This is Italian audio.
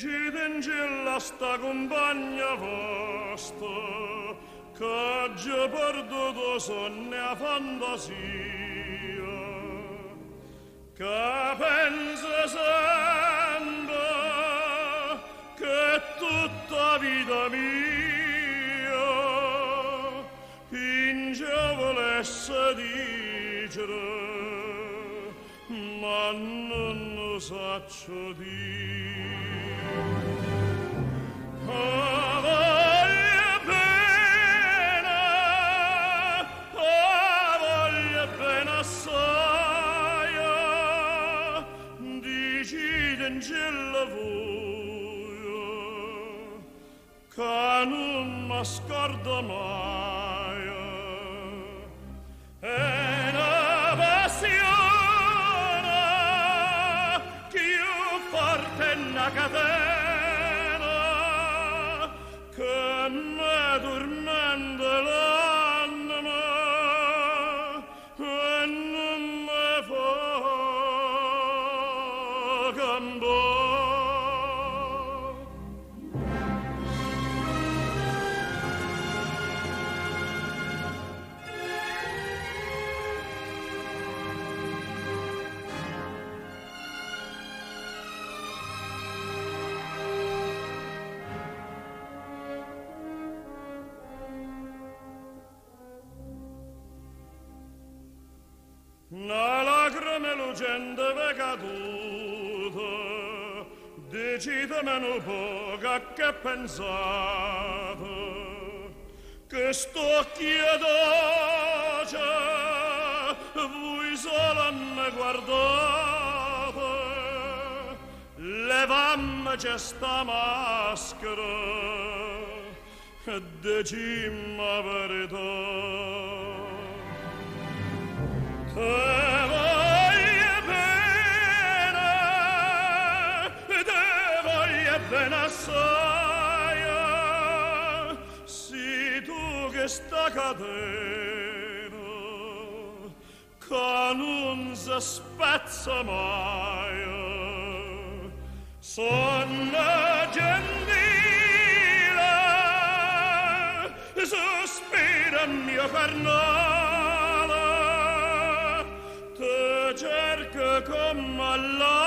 Angela sta compagna vostra che già perduto sonne a fantasia che pensa sempre che tutta vita mia in già volesse dicere ma non lo saccio dire. Angela voglio che non mi scorda mai è una passione più forte una catena che mi tormenta l'anima e non mi fa cambiare. Una lacrima lucente è caduta, decidami un po' che pensate, che sto chiedoce, voi solo mi guardate, levammi sta maschera e dicimmi la verità. Te voglio bene assai, si tu che sta cadendo, che non si spezza mai, sono gentile, sospira il mio carnale, cerca come Allah